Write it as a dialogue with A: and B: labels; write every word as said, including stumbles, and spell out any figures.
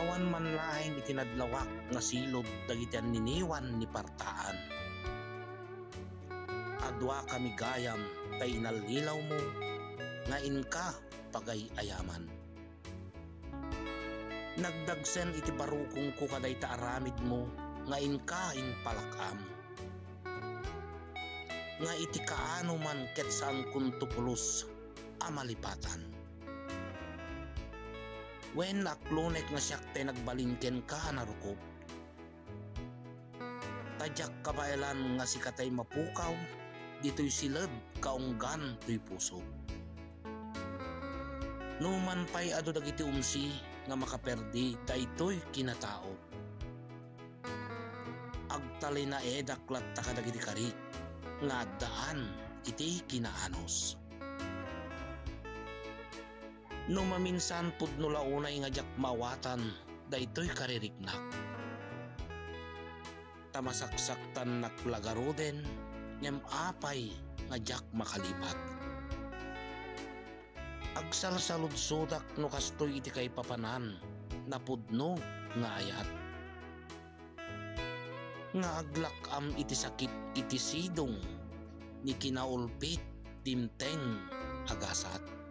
A: awan man laing itinadlawak nga silod dagiti niniwan ni partaan. Adwa kami gayam tay inallilaw mo nga inka pagay ayaman. Nagdagsen iti barukong ko kaday taaramid mo nga inka in palakam. Nga iti kaano man ket saan kuntupulos amalipatan. Wen aklonek nga siyak te nagbalingken ka narukop. Tadyak kabailan nga si katay mapukaw, dito'y silad kaunggan to'y puso. Numan pa'y ado dagiti umsi nga makaperdi daytoy kinatao. Agtalay na e daklat ta kadagiti karik nga daan iti kinaanos. No maminsan pudno launay nga jak mawatan daytoy kaririknak. Tamasaksaktan naklagaroden ngem apay nga jak makalipat. Agsalsaludsodak no kastoy iti kay papanan na pudno nga ayat. Nga aglakam iti sakit iti sidong ni kinaulpit dimteng agasat.